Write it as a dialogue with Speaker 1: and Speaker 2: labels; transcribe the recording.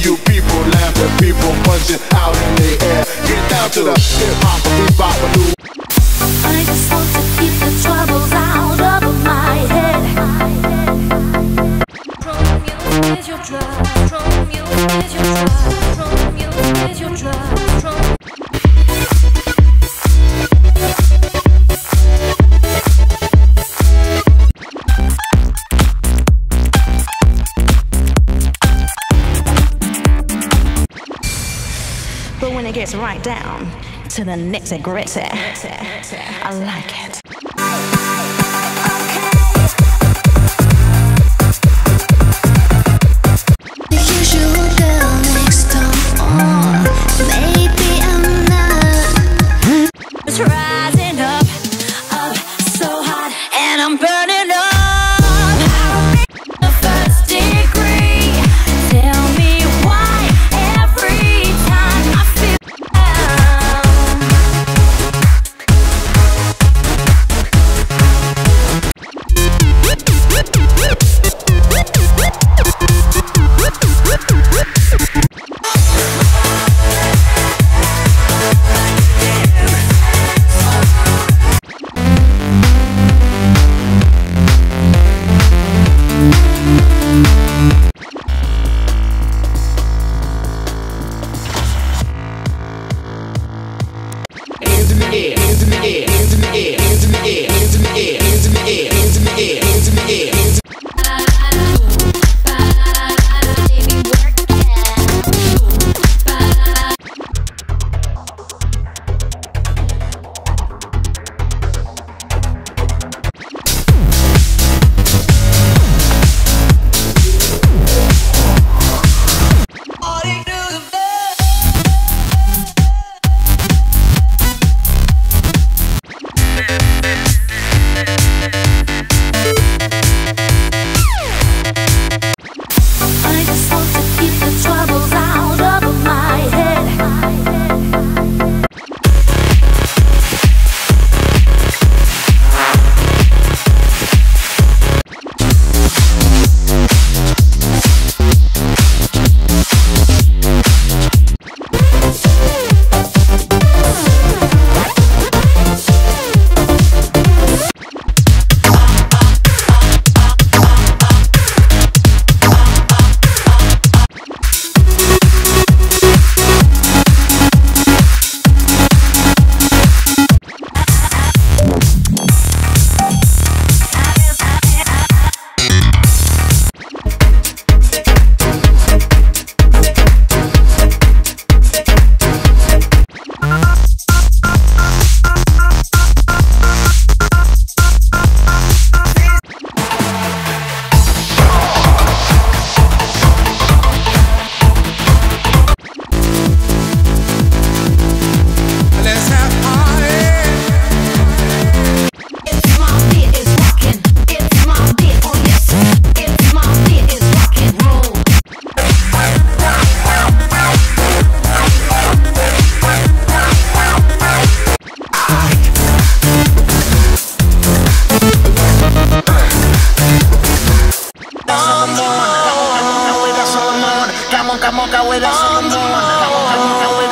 Speaker 1: you people laughing, people punching out in the air. Get down to the hip-hop, bebop-a-doo.
Speaker 2: I just want to keep the troubles out of my head. Control music is your drug. Control music is your drug. Control music is your drug.
Speaker 3: But when it gets right down to the nitty-gritty, I like it.
Speaker 2: The usual girl next door. Maybe I'm not. It's rising up, up so hot, and I'm burning up. The first degree. Tell me why every time I feel
Speaker 1: Hands in the air, hands in the air, hands in the air, hands in the air, hands in the air, hands in the air, hands in the air, hands in the air, hands in the air.
Speaker 2: I just want to keep the troubles out of my head.
Speaker 4: Come on, with us.